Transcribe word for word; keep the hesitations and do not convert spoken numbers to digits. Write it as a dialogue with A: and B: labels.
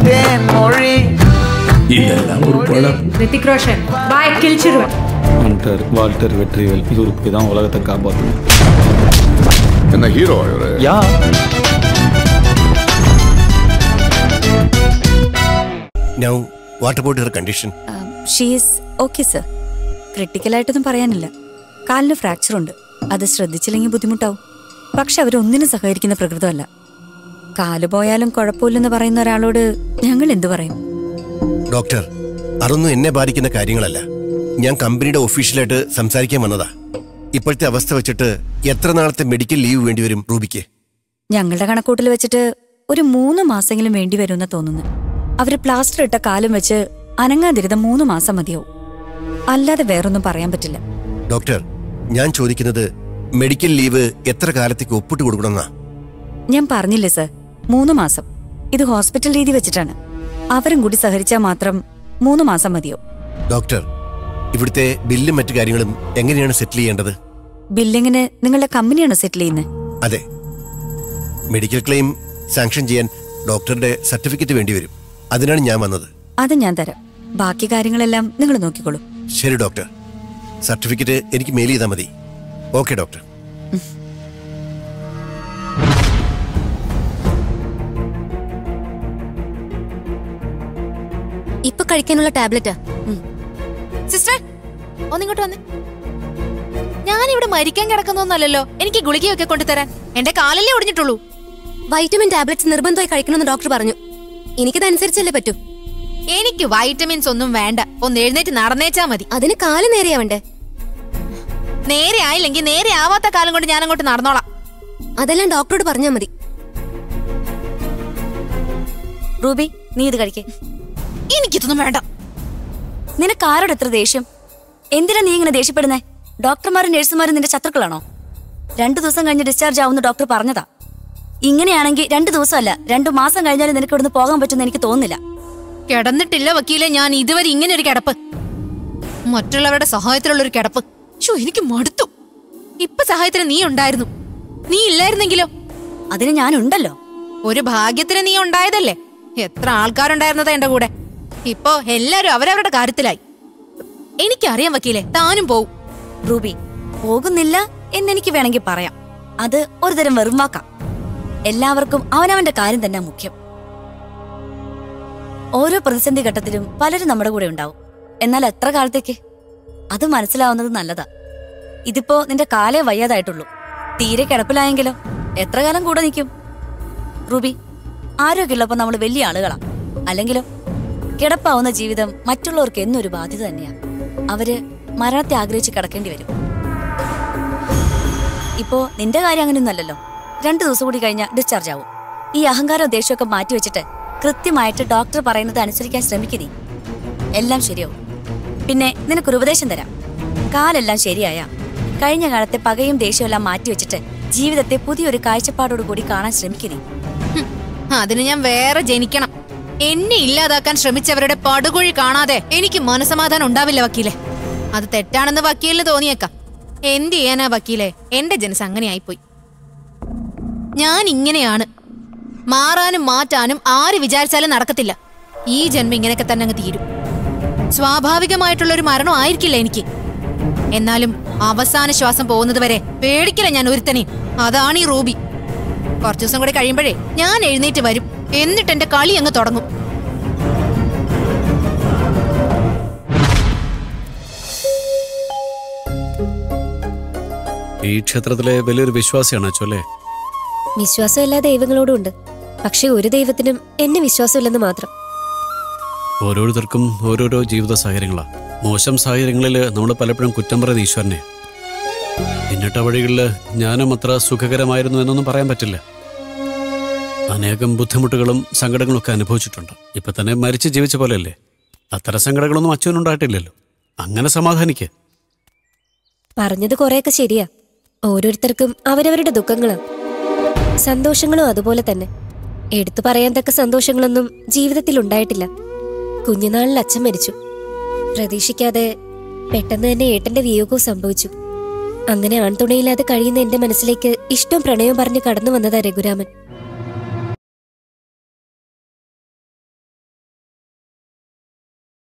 A: தேன்மொழி
B: இதெல்லாம் ஒரு படம்.
C: ரித்திக் ரோஷன் பாய் கிழிச்சிருவேன்.
B: ஹண்டர் வால்டர் வெற்றிவேல் இவரு போய் தான் உலகத்தை காப்பாற்றணும்.
D: என்ன ஹீரோ இவரு?
B: யா
E: Now, what about her condition?
F: Um, she is okay, sir. Critical ആയിട്ടൊന്നും പറയാനില്ല. കാലിന് ഫ്രാക്ചർ ഉണ്ട്. അത് ശ്രദ്ധിച്ചില്ലെങ്കിൽ ബുദ്ധിമുട്ടാവും. പക്ഷെ അവരൊന്നിനും സഹകരിക്കുന്ന പ്രകൃതമല്ല. കാല് പോയാലും കുഴപ്പമില്ലെന്ന് പറയുന്ന ഒരാളോട് ഞങ്ങൾ എന്തു പറയും?
E: ഡോക്ടർ, അതൊന്നും എന്നെ ബാധിക്കുന്ന കാര്യങ്ങളല്ല. ഞാൻ കമ്പനിയുടെ ഒഫീഷ്യലായിട്ട് സംസാരിക്കാൻ വന്നതാ. ഇപ്പോഴത്തെ അവസ്ഥ വെച്ചിട്ട് എത്ര നാളത്തെ മെഡിക്കൽ ലീവ് വേണ്ടിവരും റൂബിക്ക്?
F: ഞങ്ങളുടെ കണക്കൂട്ടിൽ വെച്ചിട്ട് ഒരു മൂന്ന് മാസമെങ്കിലും വേണ്ടി വരുമെന്ന് തോന്നുന്നു. അവര് പ്ലാസ്റ്റർ ഇട്ട കാലും വെച്ച് അനങ്ങാതിരുന്ന മൂന്ന് മാസം മതിയാവും. അല്ലാതെ വേറൊന്നും പറയാൻ പറ്റില്ല.
E: ഡോക്ടർ, ഞാൻ ചോദിക്കുന്നത് മെഡിക്കൽ ലീവ് എത്ര കാലത്തേക്ക് ഒപ്പിട്ട് കൊടുക്കണമെന്നാ.
F: ഞാൻ പറഞ്ഞില്ലേ സർ, മൂന്ന് മാസം. ഇത് ഹോസ്പിറ്റൽ രീതി വെച്ചിട്ടാണ്. അവരും കൂടി സഹകരിച്ചാൽ മാത്രം മൂന്ന് മാസം മതിയാവും.
E: ഡോക്ടർ, ഇവിടുത്തെ ബില്ലും മറ്റു കാര്യങ്ങളും എങ്ങനെയാണ് സെറ്റിൽ ചെയ്യേണ്ടത്?
F: ബില്ലിങ്ങിന് നിങ്ങളുടെ കമ്പനിയാണോ സെറ്റിൽ ചെയ്യുന്നത്?
E: അതെ. മെഡിക്കൽ ക്ലെയിം സാങ്ഷൻ ചെയ്യാൻ ഡോക്ടറുടെ സർട്ടിഫിക്കറ്റ് വേണ്ടി വരും. അതിനാണ് ഞാൻ വന്നത്.
F: അത് ഞാൻ തരാം. ബാക്കി കാര്യങ്ങളെല്ലാം നിങ്ങൾ നോക്കിക്കോളൂ.
E: ശരി ഡോക്ടർ, സർട്ടിഫിക്കറ്റ് എനിക്ക് മെയിൽ ചെയ്താൽ മതി. Okay doctor.
G: ഇപ്പൊ കഴിക്കാനുള്ള ടാബ്ലറ്റാ. സിസ്റ്റർ ഒന്നിങ്ങോട്ട് വന്ന്. ഞാനിവിടെ മരിക്കാൻ കിടക്കുന്നൊന്നല്ലോ എനിക്ക് ഗുളികയൊക്കെ കൊണ്ടുതരാൻ. എന്റെ കാലല്ലേ ഒടിഞ്ഞിട്ടുള്ളൂ. വൈറ്റമിൻ ടാബ്ലറ്റ്സ് നിർബന്ധമായി കഴിക്കണമെന്ന് ഡോക്ടർ പറഞ്ഞു. എനിക്കതനുസരിച്ചല്ലേ പറ്റൂ. എനിക്ക് വൈറ്റമിൻസ് ഒന്നും വേണ്ട. ഒന്ന് എഴുന്നേറ്റ് നടന്നേച്ചാ മതി. അതിന് കാല് നേരെയാവണ്ടേ? നേരെ ആയില്ലെങ്കിൽ നേരെ ആവാത്ത കാലം കൊണ്ട് ഞാൻ അങ്ങോട്ട് നടന്നോളാം. അതെല്ലാം ഡോക്ടറോട് പറഞ്ഞാ മതി.
F: റൂബി, നീ ഇത് കഴിക്കേ.
G: എനിക്കിതൊന്നും വേണ്ട.
F: നിനക്ക് ആരോട് എത്ര ദേഷ്യം? എന്തിനാ നീ ഇങ്ങനെ ദേഷ്യപ്പെടുന്നേ? ഡോക്ടർമാരും നഴ്സുമാരും നിന്റെ ശത്രുക്കളാണോ? രണ്ടു ദിവസം കഴിഞ്ഞ് ഡിസ്ചാർജ് ആവുന്ന ഡോക്ടർ പറഞ്ഞതാ. ഇങ്ങനെയാണെങ്കിൽ രണ്ടു ദിവസമല്ല രണ്ടു മാസം കഴിഞ്ഞാലും നിനക്ക് ഇവിടുന്ന് പോകാൻ പറ്റുമെന്ന് എനിക്ക് തോന്നുന്നില്ല.
G: കിടന്നിട്ടില്ല വക്കീലെ ഞാൻ ഇതുവരെ ഇങ്ങനെ ഒരു കിടപ്പ്. മറ്റുള്ളവരുടെ സഹായത്തിലുള്ള ഒരു കിടപ്പ്. ഷോ, എനിക്ക് മടുത്തു. ഇപ്പൊ സഹായത്തിന് നീ ഉണ്ടായിരുന്നു. നീ ഇല്ലായിരുന്നെങ്കിലോ?
F: അതിന് ഞാനുണ്ടല്ലോ.
G: ഒരു ഭാഗ്യത്തിന് നീ ഉണ്ടായതല്ലേ. എത്ര ആൾക്കാരുണ്ടായിരുന്നതാ എന്റെ കൂടെ. ഇപ്പോ എല്ലാരും അവരവരുടെ കാര്യത്തിലായി. എനിക്കറിയാം വക്കീലെ, താനും പോവും.
F: റൂബി, പോകുന്നില്ല എന്നെനിക്ക് വേണമെങ്കിൽ പറയാം. അത് ഒരു തരം വെറും വാക്കാം. എല്ലാവർക്കും അവനവന്റെ കാര്യം തന്നെ മുഖ്യം. ഓരോ പ്രതിസന്ധി ഘട്ടത്തിലും പലരും നമ്മുടെ കൂടെ ഉണ്ടാവും. എന്നാൽ എത്ര കാലത്തേക്ക്? അത് മനസ്സിലാവുന്നത് നല്ലതാ. ഇതിപ്പോ നിന്റെ കാലേ വയ്യാതായിട്ടുള്ളൂ. തീരെ കിടപ്പിലായെങ്കിലോ എത്ര കാലം കൂടെ നിൽക്കും? റൂബി, ആരോഗ്യമുള്ളപ്പോ നമ്മൾ വലിയ ആളുകളാ. അല്ലെങ്കിലോ കിടപ്പാവുന്ന ജീവിതം മറ്റുള്ളവർക്ക് എന്നൊരു ബാധ്യത തന്നെയാ. അവര് മരണത്തെ ആഗ്രഹിച്ച് കിടക്കേണ്ടി വരും. ഇപ്പോ നിന്റെ കാര്യം അങ്ങനെയൊന്നല്ലല്ലോ. രണ്ടു ദിവസം കൂടി കഴിഞ്ഞാൽ ഡിസ്ചാർജ് ആവും. ഈ അഹങ്കാരവും ദേഷ്യമൊക്കെ മാറ്റിവെച്ചിട്ട് കൃത്യമായിട്ട് ഡോക്ടർ പറയുന്നത് അനുസരിക്കാൻ ശ്രമിക്കുന്നേ. എല്ലാം ശരിയാവും. പിന്നെ നിനക്കൊരു ഉപദേശം തരാം. കാലെല്ലാം ശരിയായ കഴിഞ്ഞ കാലത്തെ പകയും ദേഷ്യവും എല്ലാം മാറ്റിവെച്ചിട്ട് ജീവിതത്തെ പുതിയൊരു കാഴ്ചപ്പാടോട് കൂടി കാണാൻ ശ്രമിക്കുന്നേ.
G: അതിന് ഞാൻ വേറെ ജനിക്കണം. എന്നെ ഇല്ലാതാക്കാൻ ശ്രമിച്ചവരുടെ പടുകുഴി കാണാതെ എനിക്ക് മനസമാധാനം ഉണ്ടാവില്ല വക്കീലെ. അത് തെറ്റാണെന്ന് വക്കീലിന് തോന്നിയേക്കാം. എന്ത് ചെയ്യാനാ വക്കീലെ, എന്റെ ജനസ് അങ്ങനെ ആയിപ്പോയി. ഞാൻ ഇങ്ങനെയാണ്. മാറാനും മാറ്റാനും ആര് വിചാരിച്ചാലും നടക്കത്തില്ല. ഈ ജന്മം ഇങ്ങനെയൊക്കെ തന്നെ അങ്ങ് തീരും. സ്വാഭാവികമായിട്ടുള്ളൊരു മരണം ആയിരിക്കില്ല എനിക്ക്. എന്നാലും അവസാന ശ്വാസം പോകുന്നത് വരെ പേടിക്കില്ല ഞാൻ ഒരുത്തനെ. അതാണ് ഈ റൂബി. കുറച്ചു ദിവസം കൂടെ കഴിയുമ്പോഴേ ഞാൻ എഴുന്നേറ്റ് വരും. എന്നിട്ട് എന്റെ കളി അങ്ങ് തുടങ്ങും.
B: ഈ ക്ഷേത്രത്തിലെ വലിയൊരു വിശ്വാസിയാണ് അച്ഛല്ലേ?
H: വിശ്വാസം എല്ലാ ദൈവങ്ങളോടും ഉണ്ട്. പക്ഷെ ഒരു ദൈവത്തിനും എന്നെ വിശ്വാസമില്ലെന്ന് മാത്രം.
B: ഓരോരുത്തർക്കും ഓരോരോ ജീവിത സാഹചര്യങ്ങളാ. മോശം സാഹചര്യങ്ങളിൽ നമ്മൾ പലപ്പോഴും കുറ്റം പറയുന്ന ഈശ്വരനെ. പിന്നിട്ട വഴികളിൽ ഞാനും അത്ര സുഖകരമായിരുന്നു എന്നൊന്നും പറയാൻ പറ്റില്ല. അനേകം ബുദ്ധിമുട്ടുകളും സങ്കടങ്ങളും ഒക്കെ അനുഭവിച്ചിട്ടുണ്ട്. ഇപ്പൊ തന്നെ മരിച്ച് ജീവിച്ച പോലെയല്ലേ. അത്തരം സങ്കടങ്ങളൊന്നും അച്ഛനുണ്ടായിട്ടില്ലല്ലോ. അങ്ങനെ സമാധാനിക്ക.
H: പറഞ്ഞത് കുറെയൊക്കെ ശരിയാ. ഓരോരുത്തർക്കും അവരവരുടെ ദുഃഖങ്ങളാ. സന്തോഷങ്ങളും അതുപോലെ തന്നെ. എടുത്തു പറയാൻ തക്ക സന്തോഷങ്ങളൊന്നും ജീവിതത്തിൽ ഉണ്ടായിട്ടില്ല. കുഞ്ഞുനാളിൽ അച്ഛൻ മരിച്ചു. പ്രതീക്ഷിക്കാതെ പെട്ടെന്ന് തന്നെ ഏട്ടന്റെ വിയോഗവും സംഭവിച്ചു. അങ്ങനെ ആൺതുണയില്ലാതെ കഴിയുന്ന എന്റെ മനസ്സിലേക്ക് ഇഷ്ടം പ്രണയവും പറഞ്ഞ് കടന്നു വന്നതാ രഘുരാമൻ.